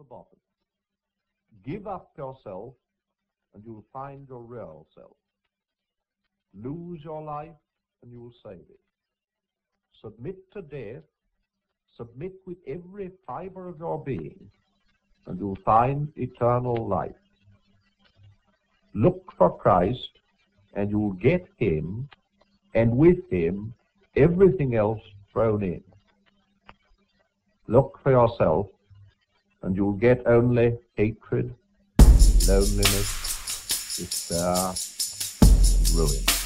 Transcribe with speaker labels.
Speaker 1: bottom. Give up yourself and you'll find your real self. Lose your life and you'll save it. Submit to death, submit with every fiber of your being, and you'll find eternal life. Look for Christ, and you'll get him, and with him, everything else thrown in. Look for yourself, and you'll get only hatred, loneliness, despair, ruin.